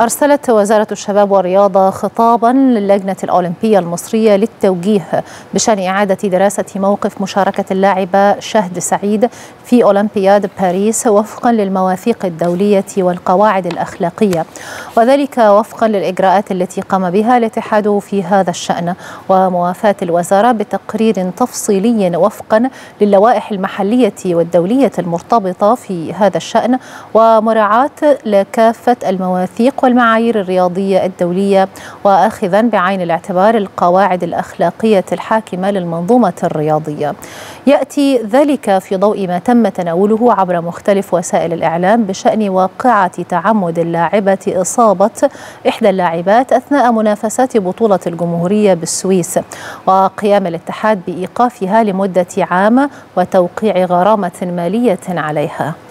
أرسلت وزارة الشباب والرياضة خطابا للجنة الأولمبية المصرية للتوجيه بشأن إعادة دراسة موقف مشاركة اللاعبة شهد سعيد في أولمبياد باريس وفقا للمواثيق الدولية والقواعد الأخلاقية، وذلك وفقا للإجراءات التي قام بها الاتحاد في هذا الشأن، وموافاة الوزارة بتقرير تفصيلي وفقا للوائح المحلية والدولية المرتبطة في هذا الشأن، ومراعاة لكافة المواثيق والمعايير الرياضية الدولية، وآخذا بعين الاعتبار القواعد الأخلاقية الحاكمة للمنظومة الرياضية. يأتي ذلك في ضوء ما تم تناوله عبر مختلف وسائل الإعلام بشأن واقعة تعمد اللاعبة إصابة إحدى اللاعبات أثناء منافسات بطولة الجمهورية بالسويس، وقيام الاتحاد بإيقافها لمدة عام وتوقيع غرامة مالية عليها.